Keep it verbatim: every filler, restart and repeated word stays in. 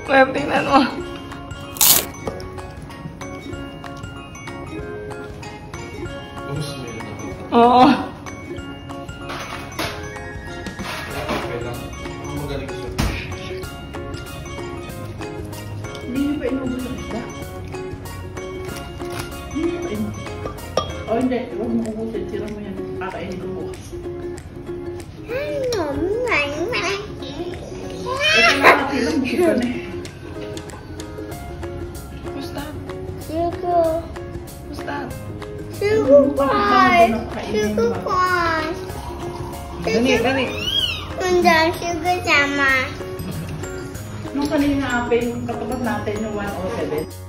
Claire, tingnan mo. Oo. Hindi nyo pa inubos ang isda. Hindi nyo pa inubos. O hindi, huwag mo ubusin. Sira mo yan. Kakainin ko bukas. Ito na natin lang. Bukan eh. What's that? Sugar. What's that? Sugar fries. Sugar fries. Dali, dali. Nandiyan, sugar sama. Nung kanina apin, katapat natin yung one oh seven.